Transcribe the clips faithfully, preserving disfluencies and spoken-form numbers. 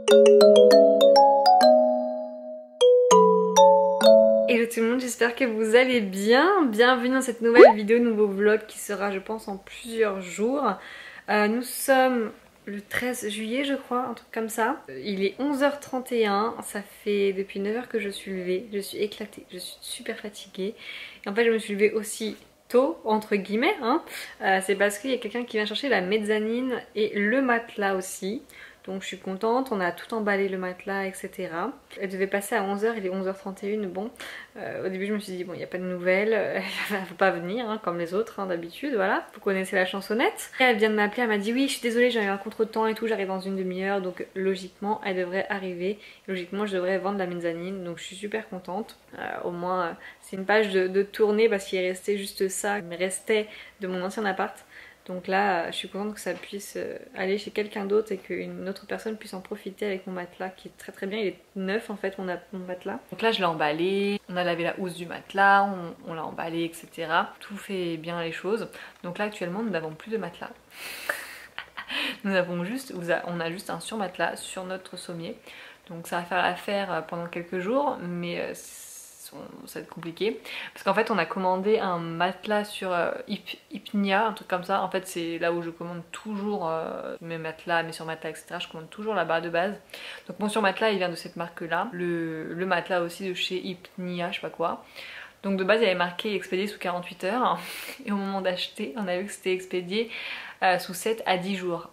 Hello tout le monde, j'espère que vous allez bien. Bienvenue dans cette nouvelle vidéo, nouveau vlog qui sera je pense en plusieurs jours. Euh, nous sommes le treize juillet je crois, un truc comme ça. Il est onze heures trente et un, ça fait depuis neuf heures que je suis levée. Je suis éclatée, je suis super fatiguée. Et en fait je me suis levée aussi tôt, entre guillemets. Hein. Euh, C'est parce qu'il y a quelqu'un qui vient chercher la mezzanine et le matelas aussi. Donc je suis contente, on a tout emballé le matelas, et cetera. Elle devait passer à onze heures, il est onze heures trente et une. Bon, euh, au début je me suis dit, bon, il n'y a pas de nouvelles, elle ne va pas venir, hein, comme les autres hein, d'habitude, voilà. Vous connaissez la chansonnette. Après, elle vient de m'appeler, elle m'a dit, oui, je suis désolée, j'ai eu un contre-temps et tout, j'arrive dans une demi-heure, donc logiquement, elle devrait arriver. Logiquement, je devrais vendre la mezzanine, donc je suis super contente. Euh, au moins, euh, c'est une page de, de tournée parce qu'il est resté juste ça, il me restait de mon ancien appart. Donc là, je suis contente que ça puisse aller chez quelqu'un d'autre et qu'une autre personne puisse en profiter avec mon matelas qui est très très bien. Il est neuf en fait, mon, mon matelas. Donc là, je l'ai emballé, on a lavé la housse du matelas, on, on l'a emballé, et cetera. Tout fait bien les choses. Donc là, actuellement, nous n'avons plus de matelas. Nous avons juste, on a juste un surmatelas sur notre sommier. Donc ça va faire l'affaire pendant quelques jours, mais ça va être compliqué parce qu'en fait on a commandé un matelas sur euh, Hypnia, un truc comme ça. En fait c'est là où je commande toujours euh, mes matelas, mes surmatelas, et cetera. Je commande toujours la barre de base. Donc mon surmatelas il vient de cette marque là, le, le matelas aussi de chez Hypnia, je sais pas quoi. Donc de base il avait marqué expédié sous quarante-huit heures et au moment d'acheter on a vu que c'était expédié euh, sous sept à dix jours.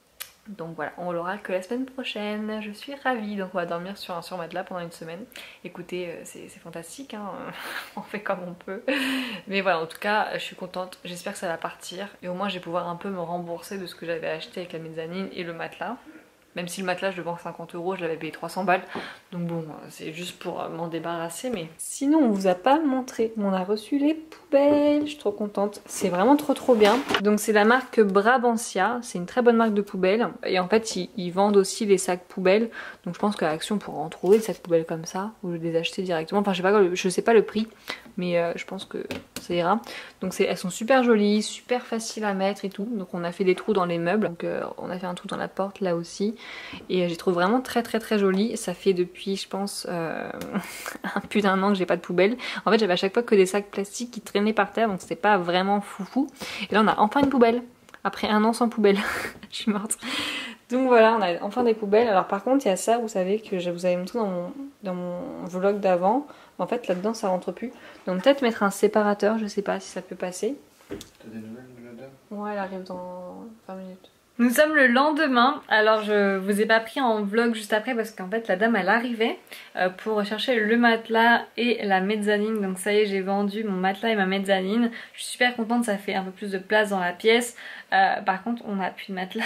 Donc voilà, on l'aura que la semaine prochaine. Je suis ravie. Donc on va dormir sur un surmatelas pendant une semaine. Écoutez, c'est fantastique, hein. On fait comme on peut. Mais voilà, en tout cas, je suis contente. J'espère que ça va partir. Et au moins, je vais pouvoir un peu me rembourser de ce que j'avais acheté avec la mezzanine et le matelas. Même si le matelas, je le vends cinquante euros, je l'avais payé trois cents balles. Donc bon, c'est juste pour m'en débarrasser. Mais sinon, on vous a pas montré. On a reçu les poubelles. Je suis trop contente. C'est vraiment trop trop bien. Donc c'est la marque Brabantia. C'est une très bonne marque de poubelles. Et en fait, ils, ils vendent aussi les sacs poubelles. Donc je pense qu'à Action, on pourra en trouver des sacs poubelles comme ça. Ou les acheter directement. Enfin, je sais pas, je sais pas le prix. Mais euh, je pense que ça ira. Donc elles sont super jolies, super faciles à mettre et tout. Donc on a fait des trous dans les meubles. Donc euh, on a fait un trou dans la porte là aussi. Et euh, j'ai trouvé vraiment très très très joli. Ça fait depuis je pense euh, plus d'un an que j'ai pas de poubelle. En fait j'avais à chaque fois que des sacs plastiques qui traînaient par terre. Donc c'était pas vraiment foufou. Et là on a enfin une poubelle. Après un an sans poubelle. Je suis morte. Donc voilà, on a enfin des poubelles. Alors par contre il y a ça, vous savez, que je vous avais montré dans mon, dans mon vlog d'avant. En fait là-dedans ça rentre plus. Donc peut-être mettre un séparateur, je sais pas si ça peut passer. T'as des nouvelles de la dame? Ouais, elle arrive dans vingt minutes. Nous sommes le lendemain, alors je vous ai pas pris en vlog juste après parce qu'en fait la dame elle arrivait euh, pour chercher le matelas et la mezzanine. Donc ça y est, j'ai vendu mon matelas et ma mezzanine. Je suis super contente, ça fait un peu plus de place dans la pièce. Euh, par contre on n'a plus de matelas.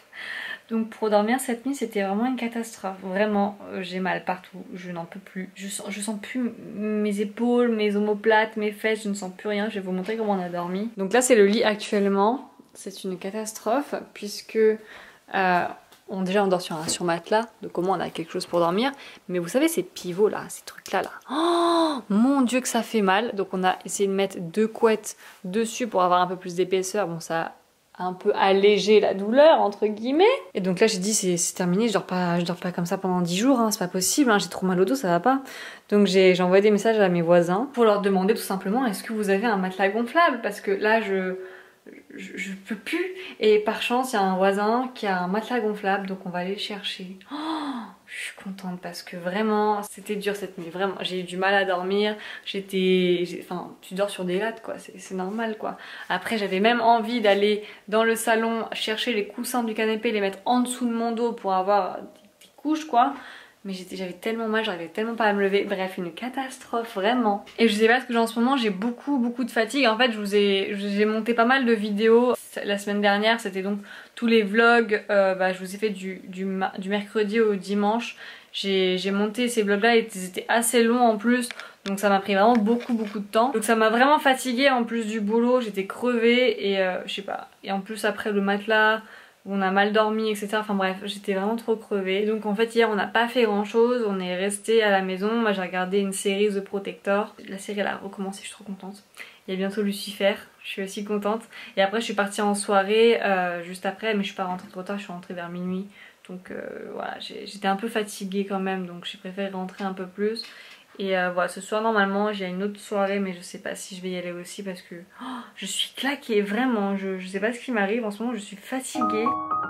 Donc pour dormir cette nuit c'était vraiment une catastrophe. Vraiment euh, j'ai mal partout, je n'en peux plus. Je sens, je sens plus mes épaules, mes omoplates, mes fesses, je ne sens plus rien. Je vais vous montrer comment on a dormi. Donc là c'est le lit actuellement. C'est une catastrophe puisque euh, on, déjà on dort sur un surmatelas, donc au moins on a quelque chose pour dormir. Mais vous savez ces pivots là, ces trucs là là, oh mon dieu que ça fait mal. Donc on a essayé de mettre deux couettes dessus pour avoir un peu plus d'épaisseur. Bon ça a un peu allégé la douleur entre guillemets. Et donc là j'ai dit c'est terminé, je dors pas, je dors pas comme ça pendant dix jours, hein, c'est pas possible, hein, j'ai trop mal au dos, ça va pas. Donc j'ai envoyé des messages à mes voisins pour leur demander tout simplement est-ce que vous avez un matelas gonflable, parce que là je... Je, je peux plus. Et par chance il y a un voisin qui a un matelas gonflable, donc on va aller le chercher. Oh, je suis contente parce que vraiment c'était dur cette nuit, vraiment j'ai eu du mal à dormir. J'étais, enfin tu dors sur des lattes quoi, c'est normal quoi. Après j'avais même envie d'aller dans le salon chercher les coussins du canapé, les mettre en dessous de mon dos pour avoir des, des couches quoi. Mais j'avais tellement mal, j'arrivais tellement pas à me lever. Bref, une catastrophe, vraiment. Et je sais pas ce que j'ai en ce moment, j'ai beaucoup beaucoup de fatigue. En fait, je vous ai, j'ai monté pas mal de vidéos la semaine dernière. C'était donc tous les vlogs, euh, bah, je vous ai fait du, du, du mercredi au dimanche. J'ai monté ces vlogs là, ils étaient assez longs en plus. Donc ça m'a pris vraiment beaucoup beaucoup de temps. Donc ça m'a vraiment fatiguée en plus du boulot, j'étais crevée et euh, je sais pas. Et en plus après le matelas... on a mal dormi, et cetera. Enfin bref, j'étais vraiment trop crevée. Donc en fait hier on n'a pas fait grand chose, on est resté à la maison. Moi j'ai regardé une série The Protector. La série elle a recommencé, je suis trop contente. Il y a bientôt Lucifer, je suis aussi contente. Et après je suis partie en soirée euh, juste après, mais je suis pas rentrée trop tard, je suis rentrée vers minuit. Donc euh, voilà, j'étais un peu fatiguée quand même, donc j'ai préféré rentrer un peu plus. Et euh, voilà, ce soir normalement j'ai une autre soirée, mais je sais pas si je vais y aller aussi parce que oh, je suis claquée, vraiment, je, je sais pas ce qui m'arrive en ce moment, je suis fatiguée.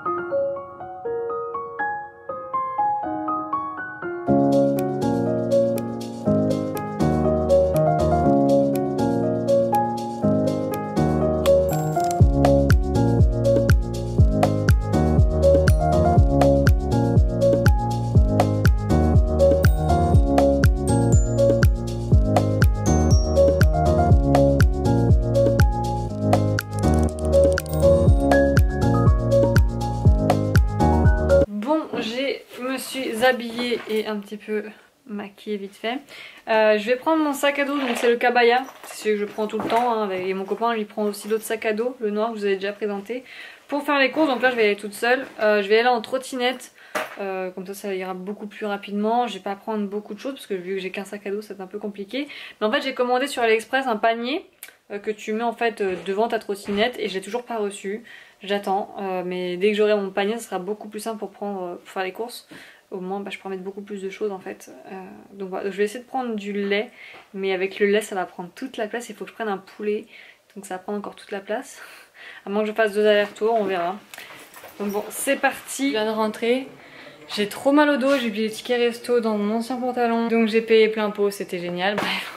Habillée et un petit peu maquillée vite fait. Euh, je vais prendre mon sac à dos, donc c'est le Kabaya, c'est celui que je prends tout le temps, hein, et mon copain lui prend aussi l'autre sac à dos, le noir que je vous avais déjà présenté, pour faire les courses. Donc là je vais aller toute seule, euh, je vais aller en trottinette, euh, comme ça ça ira beaucoup plus rapidement. Je vais pas prendre beaucoup de choses parce que vu que j'ai qu'un sac à dos c'est un peu compliqué. Mais en fait j'ai commandé sur AliExpress un panier euh, que tu mets en fait euh, devant ta trottinette et je l'ai toujours pas reçu. J'attends, euh, mais dès que j'aurai mon panier ça sera beaucoup plus simple pour, prendre, euh, pour faire les courses. Au moins bah, je pourrais mettre beaucoup plus de choses en fait. Euh, donc voilà, je vais essayer de prendre du lait, mais avec le lait ça va prendre toute la place. Il faut que je prenne un poulet, donc ça va prendre encore toute la place. À moins que je fasse deux allers-retours, on verra. Donc bon, c'est parti. Je viens de rentrer. J'ai trop mal au dos, j'ai oublié les tickets resto dans mon ancien pantalon. Donc j'ai payé plein pot, c'était génial. Bref.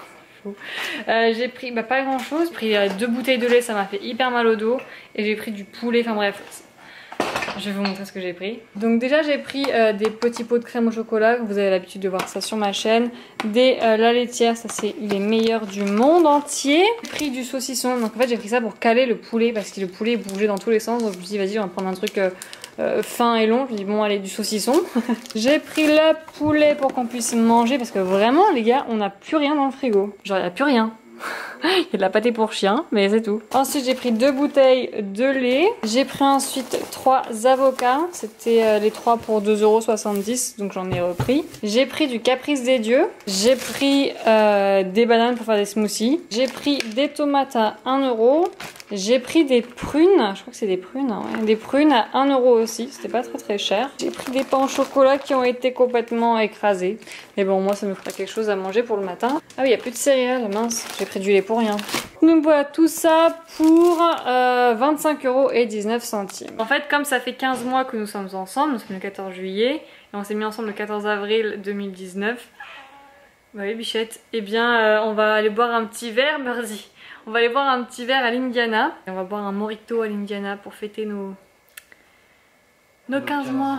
Euh, j'ai pris bah, pas grand chose, j'ai pris euh, deux bouteilles de lait, ça m'a fait hyper mal au dos. Et j'ai pris du poulet, enfin bref. Je vais vous montrer ce que j'ai pris. Donc déjà j'ai pris euh, des petits pots de crème au chocolat, vous avez l'habitude de voir ça sur ma chaîne. Des euh, la laitière, ça c'est les meilleurs du monde entier. J'ai pris du saucisson, donc en fait j'ai pris ça pour caler le poulet parce que le poulet bougeait dans tous les sens. Donc je me suis dit vas-y on va prendre un truc euh, euh, fin et long. Je me dis bon allez du saucisson. J'ai pris le poulet pour qu'on puisse manger parce que vraiment les gars on n'a plus rien dans le frigo. Genre il n'y a plus rien. Il y a de la pâtée pour chien, mais c'est tout. Ensuite, j'ai pris deux bouteilles de lait. J'ai pris ensuite trois avocats. C'était euh, les trois pour deux euros soixante-dix, donc j'en ai repris. J'ai pris du Caprice des Dieux. J'ai pris euh, des bananes pour faire des smoothies. J'ai pris des tomates à un euro. J'ai pris des prunes, je crois que c'est des prunes, hein, ouais. Des prunes à un euro aussi, c'était pas très très cher. J'ai pris des pains au chocolat qui ont été complètement écrasés. Mais bon, moi ça me fera quelque chose à manger pour le matin. Ah oui, il n'y a plus de céréales, mince, j'ai pris du lait pour rien. Donc voilà, tout ça pour euh, vingt-cinq euros et dix-neuf centimes. En fait, comme ça fait quinze mois que nous sommes ensemble, nous sommes le quatorze juillet, et on s'est mis ensemble le quatorze avril deux mille dix-neuf. Bah oui, bichette, eh bien euh, on va aller boire un petit verre, Birdie. On va aller boire un petit verre à l'Indiana. On va boire un mojito à l'Indiana pour fêter nos, nos quinze mois.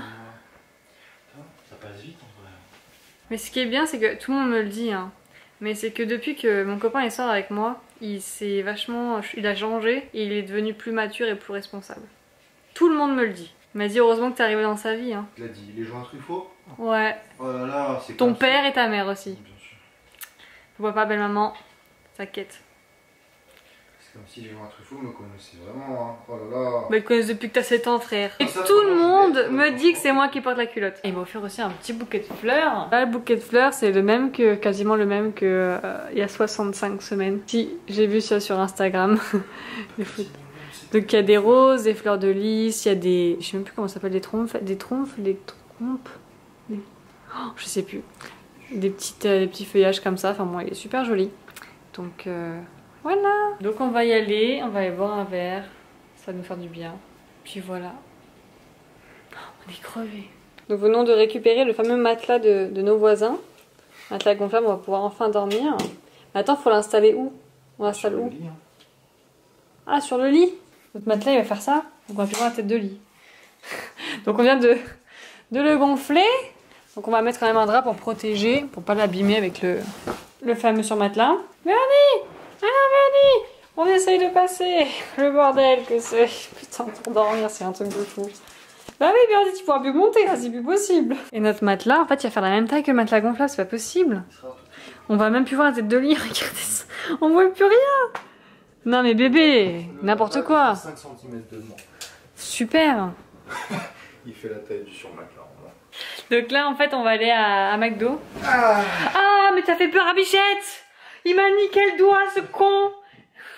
Ça passe vite en vrai. Mais ce qui est bien, c'est que tout le monde me le dit, hein. Mais c'est que depuis que mon copain il sort avec moi, il s'est vachement, il a changé et il est devenu plus mature et plus responsable. Tout le monde me le dit. Il m'a dit heureusement que t'es arrivé dans sa vie. Hein. Il a dit les joints Truffaut. Ouais. Oh là là, c'est ton père et ta mère aussi. Bien sûr. Je vois pas belle maman, t'inquiète. C'est comme si les joints Truffaut me connaissaient vraiment. Hein. Oh là là. Bah ils connaissent depuis que t'as sept ans, frère. Et ça, tout le monde bête, me dit que enfant. c'est moi qui porte la culotte. Et il m'a offert aussi un petit bouquet de fleurs. Là, le bouquet de fleurs, c'est le même que, quasiment le même que euh, il y a soixante-cinq semaines. Si, j'ai vu ça sur Instagram. Les photos. Donc il y a des roses, des fleurs de lys, il y a des, je sais même plus comment ça s'appelle, des trompes, des trompes, des trompes, des... Oh, je sais plus. Des petites, euh, des petits feuillages comme ça. Enfin bon, il est super joli. Donc euh, voilà. Donc on va y aller, on va aller boire un verre. Ça va nous faire du bien. Puis voilà. Oh, on est crevés. Nous venons de récupérer le fameux matelas de, de nos voisins. Matelas gonflable, on va pouvoir enfin dormir. Mais attends, faut l'installer où? On l'installe où? Lit, hein. Ah, sur le lit. Notre matelas il va faire ça. Donc on va plus voir la tête de lit. Donc on vient de, de le gonfler. Donc on va mettre quand même un drap pour protéger, pour pas l'abîmer avec le, le fameux surmatelas. Bernie! Alors Bernie! On essaye de passer. Le bordel que c'est. Putain, pour dormir c'est un truc de fou. Bah oui Bernie, tu pourras plus monter là, c'est plus possible. Et notre matelas, en fait il va faire la même taille que le matelas gonflable, c'est pas possible. On va même plus voir la tête de lit, regardez ça. On voit plus rien. Non mais bébé, n'importe quoi. cinq centimètres de moins. Super. Il fait la taille du surmatelas. Donc là en fait on va aller à, à McDo. Ah, Ah mais t'as fait peur à Bichette. Il m'a niqué le doigt ce con.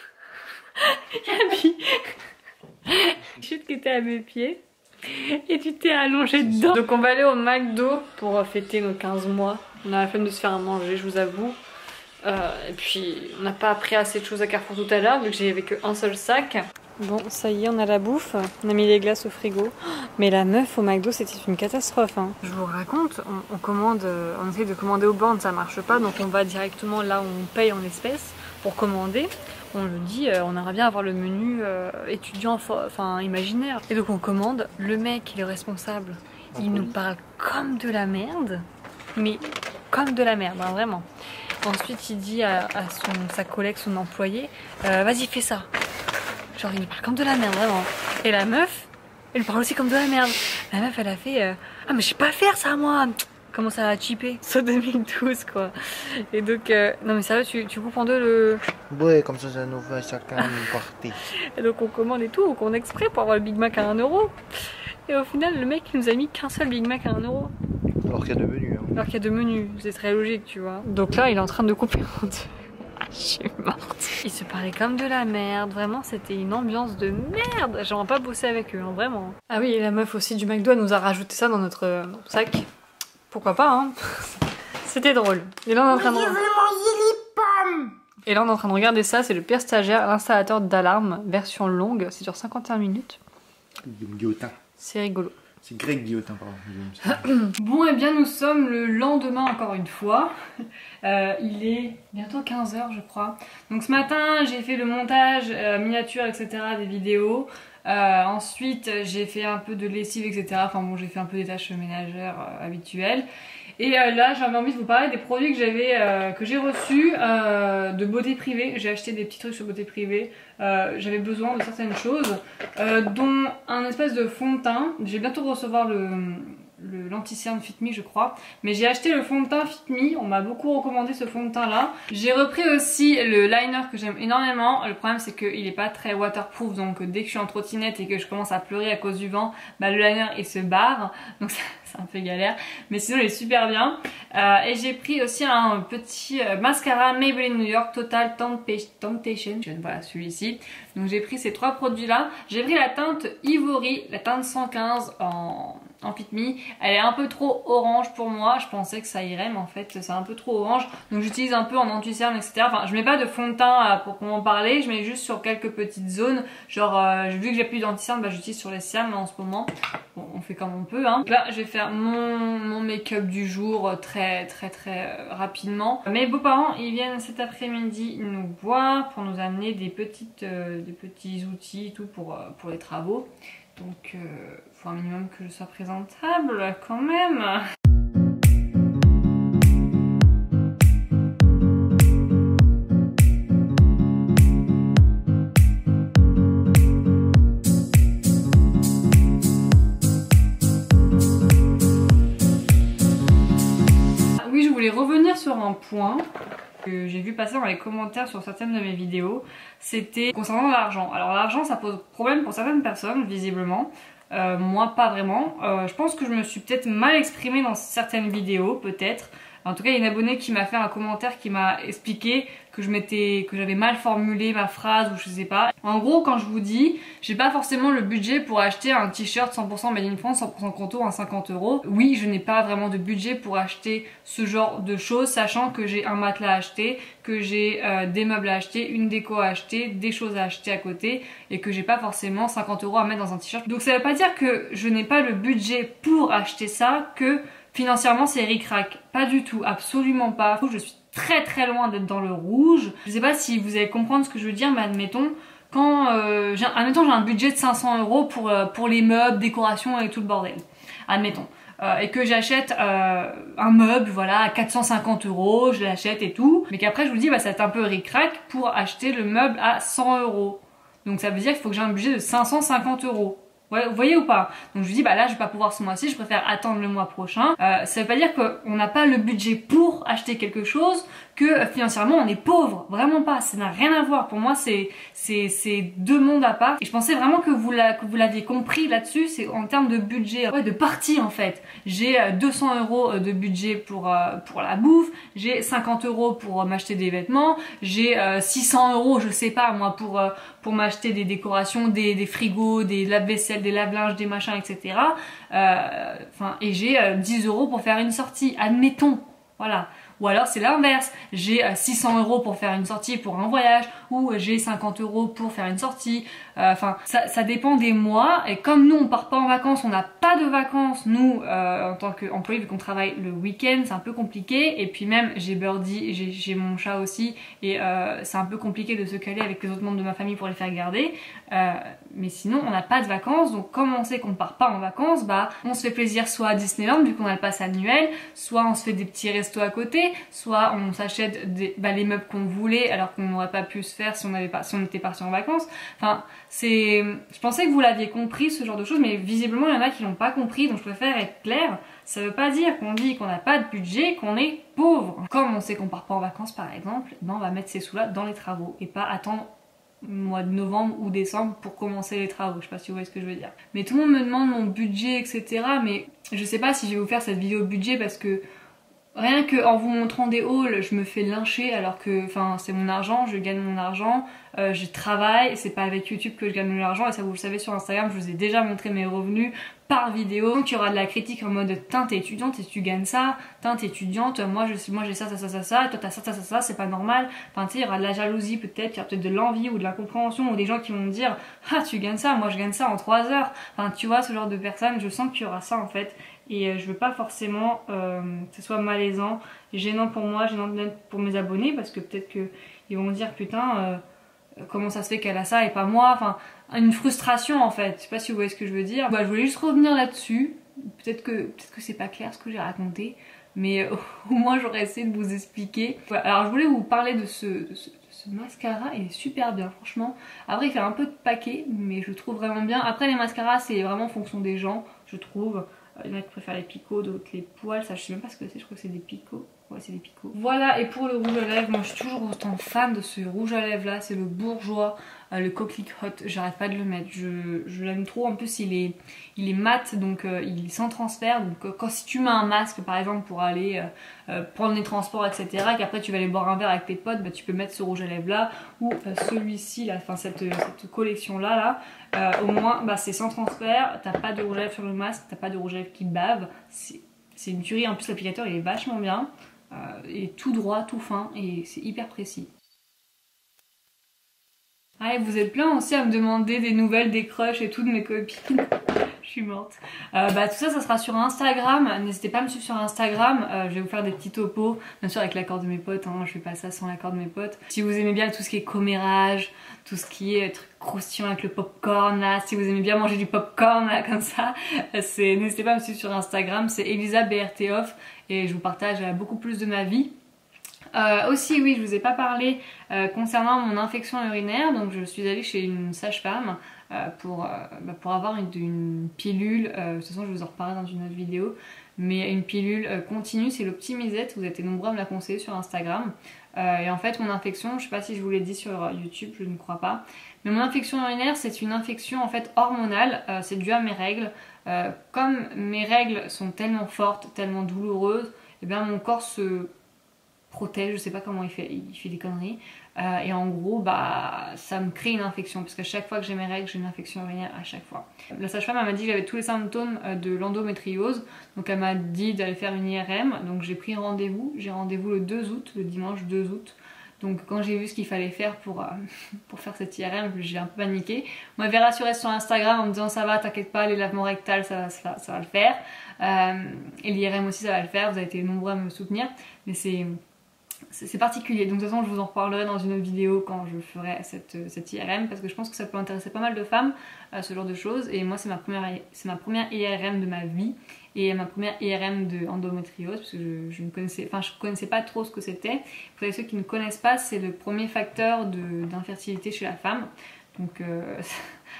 Gabi, chute qui était à mes pieds et tu t'es allongée dedans. Donc on va aller au McDo pour fêter nos quinze mois. On a la flemme de se faire à manger, je vous avoue. Euh, et puis on n'a pas pris assez de choses à Carrefour tout à l'heure, vu que j'avais qu'un seul sac. Bon, ça y est, on a la bouffe. On a mis les glaces au frigo. Mais la meuf au McDo, c'était une catastrophe. Hein. Je vous raconte, on, on commande, on essaie de commander aux bornes, ça marche pas. Donc on va directement là où on paye en espèces pour commander. On le dit, euh, on aimerait bien avoir le menu euh, étudiant, enfin imaginaire. Et donc on commande. Le mec, il est responsable. Il nous parle comme de la merde. Mais comme de la merde, hein, vraiment. Ensuite, il dit à, à son, sa collègue, son employé, euh, vas-y, fais ça. Genre, il parle comme de la merde, vraiment. Et la meuf, elle parle aussi comme de la merde. La meuf, elle a fait euh, ah, mais je sais pas faire ça, moi. Comment ça a cheapé? C'est deux mille douze, quoi. Et donc, euh, non, mais sérieux, tu, tu coupes en deux le. Ouais, comme ça, ça nous fait chacun une partie. Et donc, on commande et tout, on commande exprès pour avoir le Big Mac à un euro. Et au final, le mec, il nous a mis qu'un seul Big Mac à un euro. Alors qu'il y a deux menus. Hein. Alors qu'il y a deux menus, c'est très logique, tu vois. Donc là, il est en train de couper en deux. Je suis morte. Ils se parlaient comme de la merde, vraiment c'était une ambiance de merde. J'aimerais pas bosser avec eux, hein, vraiment. Ah oui, et la meuf aussi du McDo nous a rajouté ça dans notre euh, sac. Pourquoi pas, hein. C'était drôle. Et là on est en train de... Je veux manger les pommes. Et là on est en train de regarder ça, c'est le pire stagiaire, l'installateur d'alarme, version longue, c'est sur cinquante et un minutes. Guillaume Guillotin. C'est rigolo. C'est Greg Guillotin, pardon. Bon, et eh bien nous sommes le lendemain encore une fois. Euh, il est bientôt quinze heures je crois. Donc ce matin j'ai fait le montage, euh, miniature, et cetera des vidéos. Euh, ensuite j'ai fait un peu de lessive, et cetera. Enfin bon, j'ai fait un peu des tâches ménagères euh, habituelles. Et euh, là j'avais envie de vous parler des produits que j'avais euh, que j'ai reçus euh, de beauté privée. J'ai acheté des petits trucs sur beauté privée. Euh, j'avais besoin de certaines choses, euh, dont un espèce de fond de teint. Je vais bientôt recevoir le, le l'anti-cerne Fit Me je crois. Mais j'ai acheté le fond de teint Fit Me, on m'a beaucoup recommandé ce fond de teint là. J'ai repris aussi le liner que j'aime énormément. Le problème c'est qu'il est pas très waterproof, donc dès que je suis en trottinette et que je commence à pleurer à cause du vent, bah, le liner il se barre. Donc ça, c'est un peu galère, mais sinon il est super bien. Euh, et j'ai pris aussi un petit euh, mascara Maybelline New York Total Temptation, voilà celui-ci. Donc j'ai pris ces trois produits là. J'ai pris la teinte Ivory, la teinte cent quinze en, en Fit Me. Elle est un peu trop orange pour moi, je pensais que ça irait, mais en fait c'est un peu trop orange. Donc j'utilise un peu en anti-cerne, et cetera. Enfin je mets pas de fond de teint euh, pour m'en parler, je mets juste sur quelques petites zones. Genre euh, vu que j'ai plus d'anti-cerne, bah, j'utilise sur les cernes en ce moment. Bon, on fait comme on peut, hein. Donc là je vais faire mon, mon make-up du jour très très très euh, rapidement. Mes beaux-parents ils viennent cet après-midi nous voir pour nous amener des petites euh, des petits outils et tout pour, euh, pour les travaux. Donc il euh, faut un minimum que je sois présentable quand même. Revenir sur un point que j'ai vu passer dans les commentaires sur certaines de mes vidéos, c'était concernant l'argent. Alors l'argent ça pose problème pour certaines personnes visiblement, euh, moi pas vraiment. Euh, je pense que je me suis peut-être mal exprimée dans certaines vidéos, peut-être. En tout cas il y a une abonnée qui m'a fait un commentaire qui m'a expliqué que je m'étais, que j'avais mal formulé ma phrase ou je sais pas. En gros quand je vous dis j'ai pas forcément le budget pour acheter un t-shirt cent pour cent made in France, cent pour cent contour à cinquante euros. Oui, je n'ai pas vraiment de budget pour acheter ce genre de choses, sachant que j'ai un matelas à acheter, que j'ai euh, des meubles à acheter, une déco à acheter, des choses à acheter à côté et que j'ai pas forcément cinquante euros à mettre dans un t-shirt. Donc ça veut pas dire que je n'ai pas le budget pour acheter ça, que financièrement c'est ric-rac. Pas du tout, absolument pas. Je suis très très loin d'être dans le rouge. Je sais pas si vous allez comprendre ce que je veux dire, mais admettons, quand euh, j'ai admettons j'ai un budget de cinq cents euros pour, euh, pour les meubles, décorations et tout le bordel. Admettons. Euh, et que j'achète euh, un meuble, voilà, à quatre cent cinquante euros, je l'achète et tout. Mais qu'après je vous dis, bah ça va être un peu ric-rac pour acheter le meuble à cent euros. Donc ça veut dire qu'il faut que j'ai un budget de cinq cent cinquante euros. Ouais, vous voyez ou pas? Donc je lui dis bah là je vais pas pouvoir ce mois-ci, je préfère attendre le mois prochain. Euh, ça veut pas dire qu'on n'a pas le budget pour acheter quelque chose, que euh, financièrement on est pauvre, vraiment pas, ça n'a rien à voir. Pour moi c'est c'est c'est deux mondes à part. Et je pensais vraiment que vous la, que vous l'aviez compris là-dessus, c'est en termes de budget, ouais, de partie en fait. J'ai euh, deux cents euros de budget pour euh, pour la bouffe, j'ai cinquante euros pour euh, m'acheter des vêtements, j'ai euh, six cents euros, je sais pas moi, pour euh, pour m'acheter des décorations, des, des frigos, des lave-vaisselle, des lave-linges, des machins, et cetera. Euh, enfin, et j'ai euh, dix euros pour faire une sortie, admettons. Voilà. Ou alors c'est l'inverse, j'ai euh, six cents euros pour faire une sortie pour un voyage, ou euh, j'ai cinquante euros pour faire une sortie. Enfin, euh, ça, ça dépend des mois. Et comme nous on part pas en vacances, on n'a pas de vacances, nous euh, en tant qu'employés, vu qu'on travaille le week-end, c'est un peu compliqué. Et puis même j'ai Birdie, j'ai mon chat aussi, et euh, c'est un peu compliqué de se caler avec les autres membres de ma famille pour les faire garder. Euh, mais sinon on n'a pas de vacances, donc comme on sait qu'on part pas en vacances, bah on se fait plaisir soit à Disneyland vu qu'on a le pass annuel, soit on se fait des petits restos à côté, soit on s'achète bah, les meubles qu'on voulait alors qu'on n'aurait pas pu se faire si on avait pas si on était parti en vacances. Enfin, c'est, je pensais que vous l'aviez compris ce genre de choses, mais visiblement il y en a qui l'ont pas compris, donc je préfère être claire. Ça veut pas dire qu'on dit qu'on n'a pas de budget, qu'on est pauvre. Comme on sait qu'on part pas en vacances par exemple, ben on va mettre ces sous-là dans les travaux et pas attendre mois de novembre ou décembre pour commencer les travaux. Je sais pas si vous voyez ce que je veux dire. Mais tout le monde me demande mon budget, et cetera. Mais je sais pas si je vais vous faire cette vidéo budget parce que rien que en vous montrant des hauls, je me fais lyncher alors que, enfin, c'est mon argent, je gagne mon argent, euh, je travaille, c'est pas avec YouTube que je gagne mon argent, et ça vous le savez sur Instagram, je vous ai déjà montré mes revenus par vidéo. Donc il y aura de la critique en mode « Tain, t'es étudiante et tu gagnes ça, tain, t'es étudiante, moi je moi j'ai ça, ça, ça, ça, ça, toi t'as ça, ça, ça, ça, c'est pas normal. » Enfin tu sais, il y aura de la jalousie peut-être, il y aura peut-être de l'envie ou de l'incompréhension, ou des gens qui vont me dire « Ah, tu gagnes ça, moi je gagne ça en trois heures. » Enfin tu vois, ce genre de personnes, je sens qu'il y aura ça en fait. Et euh, je veux pas forcément euh, que ce soit malaisant, gênant pour moi, gênant pour mes abonnés, parce que peut-être qu'ils vont me dire putain, euh, comment ça se fait qu'elle a ça et pas moi, enfin une frustration en fait, je sais pas si vous voyez ce que je veux dire. Bah, je voulais juste revenir là-dessus, peut-être que, peut-être que c'est pas clair ce que j'ai raconté, mais euh, au moins j'aurais essayé de vous expliquer. Ouais, alors je voulais vous parler de ce, de ce, de ce mascara, il est super bien franchement. Après il fait un peu de paquet, mais je le trouve vraiment bien. Après les mascaras c'est vraiment en fonction des gens, je trouve. Il y en a qui préfèrent les picots, d'autres les poils, ça je sais même pas ce que c'est, je crois que c'est des picots. Ouais, c'est des picots. Voilà, et pour le rouge à lèvres, moi je suis toujours autant fan de ce rouge à lèvres là, c'est le Bourjois, euh, le Coquelicot Hot, j'arrête pas de le mettre, je, je l'aime trop, en plus il est, il est mat, donc euh, il est sans transfert, donc euh, quand si tu mets un masque par exemple pour aller euh, euh, prendre les transports et cetera, qu'après tu vas aller boire un verre avec tes potes, bah, tu peux mettre ce rouge à lèvres là, ou euh, celui-ci là, enfin cette, cette collection là, là euh, au moins bah, c'est sans transfert, t'as pas de rouge à lèvres sur le masque, t'as pas de rouge à lèvres qui bave, c'est une tuerie, en plus l'applicateur il est vachement bien. Euh, et tout droit, tout fin, et c'est hyper précis. Ah, et vous êtes plein aussi à me demander des nouvelles, des crushs et tout de mes copines. Je suis morte. Euh, bah tout ça, ça sera sur Instagram. N'hésitez pas à me suivre sur Instagram. Euh, je vais vous faire des petits topos, bien sûr avec l'accord de mes potes. Hein, je fais pas ça sans l'accord de mes potes. Si vous aimez bien tout ce qui est commérage, tout ce qui est truc croustillant avec le popcorn là, si vous aimez bien manger du popcorn là comme ça, n'hésitez pas à me suivre sur Instagram. C'est Elisa B R T Off et je vous partage beaucoup plus de ma vie. Euh, aussi oui, je vous ai pas parlé euh, concernant mon infection urinaire, donc je suis allée chez une sage-femme euh, pour, euh, bah, pour avoir une, une pilule, euh, de toute façon je vous en reparlerai dans une autre vidéo, mais une pilule euh, continue, c'est l'Optimisette, vous êtes nombreux à me la conseiller sur Instagram. Euh, et en fait mon infection, je sais pas si je vous l'ai dit sur YouTube, je ne crois pas, mais mon infection urinaire c'est une infection en fait hormonale, euh, c'est dû à mes règles. Euh, comme mes règles sont tellement fortes, tellement douloureuses, et bien mon corps se protège, je sais pas comment il fait, il fait des conneries, euh, et en gros bah ça me crée une infection parce qu'à chaque fois que j'ai mes règles j'ai une infection urinaire à chaque fois. La sage-femme m'a dit que j'avais tous les symptômes de l'endométriose, donc elle m'a dit d'aller faire une I R M, donc j'ai pris rendez-vous, j'ai rendez-vous le deux août, le dimanche deux août. Donc quand j'ai vu ce qu'il fallait faire pour, euh, pour faire cette I R M, j'ai un peu paniqué. On m'avait rassuré sur Instagram en me disant ça va, t'inquiète pas, les lavements rectales ça, ça, ça va le faire, euh, et l'I R M aussi ça va le faire, vous avez été nombreux à me soutenir, mais c'est c'est particulier, donc de toute façon je vous en reparlerai dans une autre vidéo quand je ferai cette, cette I R M, parce que je pense que ça peut intéresser pas mal de femmes, euh, ce genre de choses, et moi c'est ma première c'est ma première I R M de ma vie, et ma première I R M de endométriose, parce que je, je ne connaissais, enfin je connaissais pas trop ce que c'était. Pour ceux qui ne connaissent pas, c'est le premier facteur d'infertilité chez la femme, donc euh,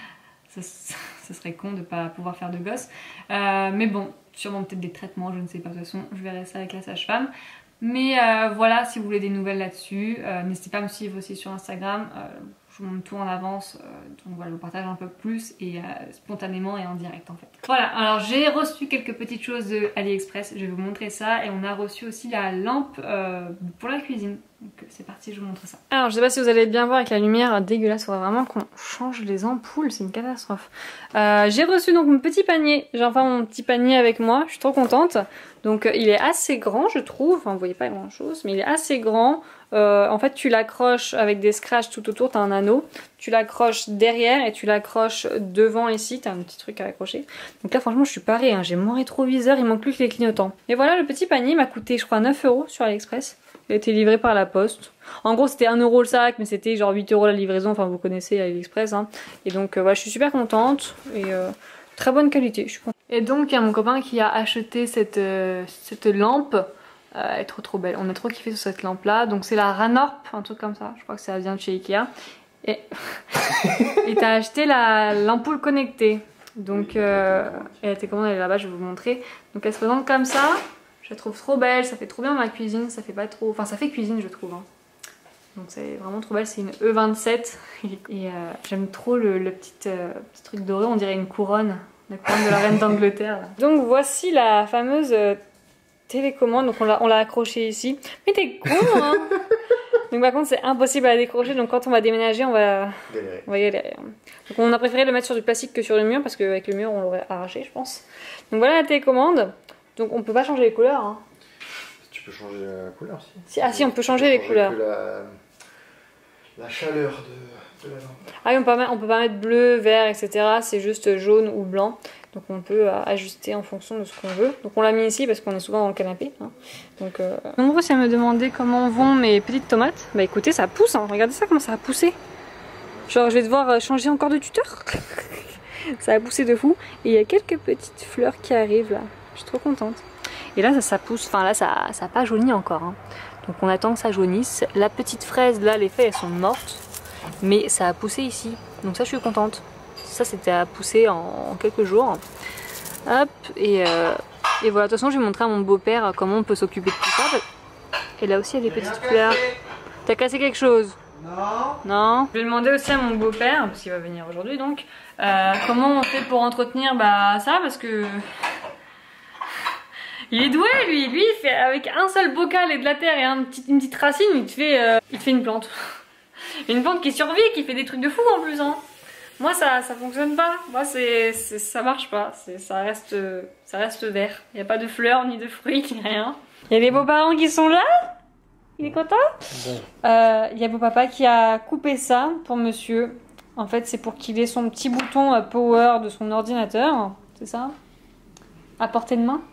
ce, ce serait con de pas pouvoir faire de gosses. Euh, mais bon, sûrement peut-être des traitements, je ne sais pas, de toute façon, je verrai ça avec la sage-femme. Mais euh, voilà, si vous voulez des nouvelles là-dessus, euh, n'hésitez pas à me suivre aussi sur Instagram. Euh, je vous montre tout en avance, euh, donc voilà, je vous partage un peu plus et euh, spontanément et en direct en fait. Voilà, alors j'ai reçu quelques petites choses de AliExpress, je vais vous montrer ça. Et on a reçu aussi la lampe euh, pour la cuisine. Donc c'est parti, je vous montre ça. Alors je sais pas si vous allez bien voir avec la lumière dégueulasse, il faudrait vraiment qu'on change les ampoules, c'est une catastrophe. Euh, j'ai reçu donc mon petit panier, j'ai enfin mon petit panier avec moi, je suis trop contente. Donc euh, il est assez grand je trouve, enfin vous voyez pas grand chose, mais il est assez grand. Euh, en fait tu l'accroches avec des scratchs tout autour, t'as un anneau, tu l'accroches derrière et tu l'accroches devant ici, t'as un petit truc à accrocher. Donc là franchement je suis parée, hein. J'ai mon rétroviseur, il manque plus que les clignotants. Et voilà, le petit panier m'a coûté je crois neuf euros sur AliExpress. Il a été livré par la poste. En gros c'était un euro le sac, mais c'était genre huit euros la livraison, enfin vous connaissez AliExpress. Hein. Et donc euh, voilà, je suis super contente et euh, très bonne qualité, je suis contente. Et donc il y a mon copain qui a acheté cette, euh, cette lampe. Euh, elle est trop trop belle, on a trop kiffé sur cette lampe là. Donc c'est la Ranorp, un truc comme ça, je crois que ça vient de chez Ikea. Et il t'a acheté l'ampoule connectée. Donc euh, elle était commande, elle est là-bas, je vais vous montrer. Donc elle se présente comme ça, je la trouve trop belle, ça fait trop bien dans la cuisine, ça fait pas trop... Enfin ça fait cuisine je trouve. Hein. Donc c'est vraiment trop belle, c'est une E vingt-sept. Et euh, j'aime trop le, le petit, euh, petit truc doré, on dirait une couronne. La couronne de la reine d'Angleterre. Donc voici la fameuse... Euh, télécommande, donc on l'a accroché ici. Mais t'es con hein. Donc par contre c'est impossible à la décrocher, donc quand on va déménager on va galérer. On va galérer. Donc on a préféré le mettre sur du plastique que sur le mur, parce qu'avec le mur on l'aurait arraché je pense. Donc voilà la télécommande. Donc on peut pas changer les couleurs hein. Tu peux changer la couleur aussi. Si, ah si on peut changer les couleurs. Que la... la chaleur de, de la lampe. Ah oui on peut, pas, on peut pas mettre bleu, vert, et cetera. C'est juste jaune ou blanc. Donc on peut euh, ajuster en fonction de ce qu'on veut. Donc on l'a mis ici parce qu'on est souvent dans le canapé. Hein. Donc euh... nombreux à me demander comment vont mes petites tomates. Bah écoutez, ça pousse, hein. Regardez ça comment ça a poussé. Genre je vais devoir changer encore de tuteur. Ça a poussé de fou. Et il y a quelques petites fleurs qui arrivent là. Je suis trop contente. Et là ça, ça pousse, enfin là ça n'a pas jauni encore. Hein. Donc on attend que ça jaunisse. La petite fraise là, les feuilles elles sont mortes. Mais ça a poussé ici. Donc ça je suis contente. Ça c'était à pousser en, en quelques jours. Hop, et, euh, et voilà, de toute façon je vais montrer à mon beau-père comment on peut s'occuper de tout ça. Et là aussi il y a des petites fleurs. T'as cassé quelque chose? Non. Non. Je vais demander aussi à mon beau-père, parce qu'il va venir aujourd'hui donc, euh, comment on fait pour entretenir bah, ça, parce que... Il est doué lui, lui il fait avec un seul bocal et de la terre et un petit, une petite racine, il te fait, euh, il te fait une plante. Une plante qui survit, qui fait des trucs de fou en plus hein. Moi ça, ça fonctionne pas, moi c'est, ça marche pas, ça reste, ça reste vert. Il n'y a pas de fleurs, ni de fruits, ni rien. Il y a les beaux-parents qui sont là. Il est content. Bon. euh, Il y a beau-papa qui a coupé ça pour monsieur. En fait c'est pour qu'il ait son petit bouton power de son ordinateur, c'est ça? À portée de main.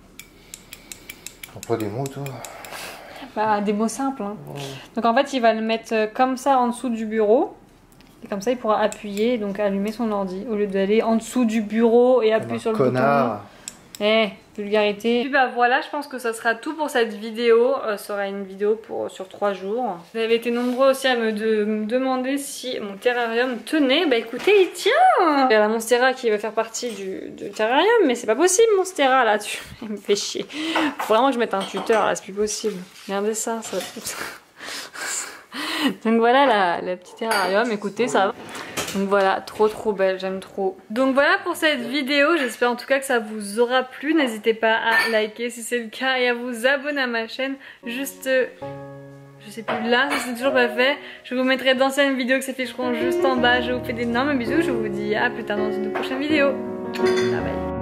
Pas des mots toi. Bah des mots simples hein. Ouais. Donc en fait il va le mettre comme ça en dessous du bureau. Et comme ça il pourra appuyer et donc allumer son ordi au lieu d'aller en dessous du bureau et appuyer sur le connard. Bouton. Eh, vulgarité. Et puis bah voilà, je pense que ça sera tout pour cette vidéo. Euh, ça sera une vidéo pour, sur trois jours. Vous avez été nombreux aussi à me, de, me demander si mon terrarium tenait. Bah écoutez, il tient. Il y a la Monstera qui va faire partie du, du terrarium, mais c'est pas possible Monstera là. Tu... Il me fait chier. Faut vraiment que je mette un tuteur là, c'est plus possible. Regardez ça, ça. Donc voilà la, la petite terrarium, écoutez ça va. Donc voilà, trop trop belle, j'aime trop. Donc voilà pour cette vidéo, j'espère en tout cas que ça vous aura plu. N'hésitez pas à liker si c'est le cas et à vous abonner à ma chaîne. Juste, je sais plus là, si c'est toujours pas fait. Je vous mettrai d'anciennes vidéos qui s'afficheront juste en bas. Je vous fais d'énormes bisous, je vous dis à plus tard dans une prochaine vidéo. Bye bye.